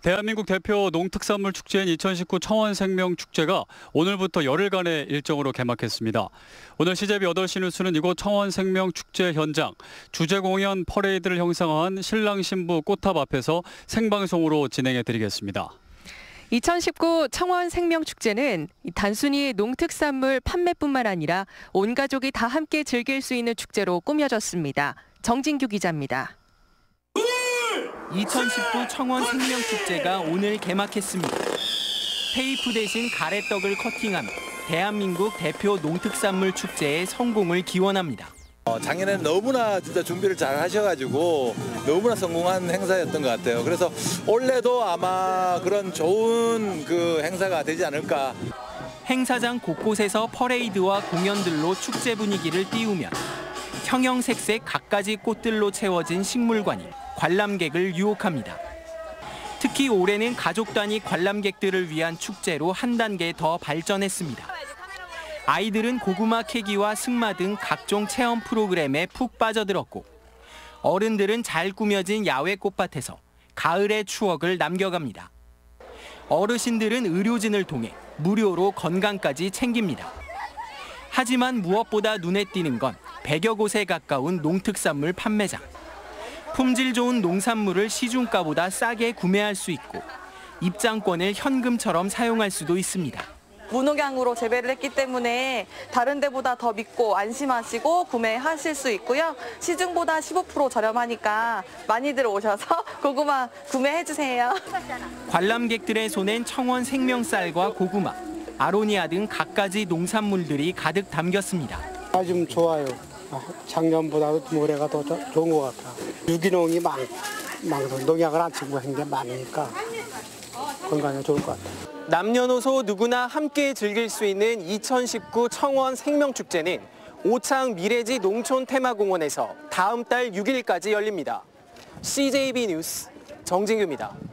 대한민국 대표 농특산물 축제인 2019 청원생명축제가 오늘부터 열흘간의 일정으로 개막했습니다. 오늘 CJB 8시 뉴스는 이곳 청원생명축제 현장, 주제공연 퍼레이드를 형성한 신랑 신부 꽃탑 앞에서 생방송으로 진행해드리겠습니다. 2019 청원생명축제는 단순히 농특산물 판매뿐만 아니라 온 가족이 다 함께 즐길 수 있는 축제로 꾸며졌습니다. 정진규 기자입니다. 2019 청원생명축제가 오늘 개막했습니다. 테이프 대신 가래떡을 커팅하며 대한민국 대표 농특산물 축제의 성공을 기원합니다. 작년에는 너무나 진짜 준비를 잘 하셔가지고 너무나 성공한 행사였던 것 같아요. 그래서 올해도 아마 그런 좋은 행사가 되지 않을까. 행사장 곳곳에서 퍼레이드와 공연들로 축제 분위기를 띄우며 형형색색 갖가지 꽃들로 채워진 식물관이 관람객을 유혹합니다. 특히 올해는 가족 단위 관람객들을 위한 축제로 한 단계 더 발전했습니다. 아이들은 고구마 캐기와 승마 등 각종 체험 프로그램에 푹 빠져들었고, 어른들은 잘 꾸며진 야외 꽃밭에서 가을의 추억을 남겨갑니다. 어르신들은 의료진을 통해 무료로 건강까지 챙깁니다. 하지만 무엇보다 눈에 띄는 건 100여 곳에 가까운 농특산물 판매장. 품질 좋은 농산물을 시중가보다 싸게 구매할 수 있고 입장권을 현금처럼 사용할 수도 있습니다. 무농약으로 재배를 했기 때문에 다른 데보다 더 믿고 안심하시고 구매하실 수 있고요. 시중보다 15% 저렴하니까 많이들 오셔서 고구마 구매해주세요. 관람객들의 손엔 청원 생명쌀과 고구마, 아로니아 등 갖가지 농산물들이 가득 담겼습니다. 좀 좋아요. 작년보다도 올해가 더 좋은 것 같아. 유기농이 농약을 안 치고 한 게 많으니까 건강에 좋을 것 같아요. 남녀노소 누구나 함께 즐길 수 있는 2019 청원 생명축제는 오창 미래지 농촌 테마공원에서 다음 달 6일까지 열립니다. CJB 뉴스 정진규입니다.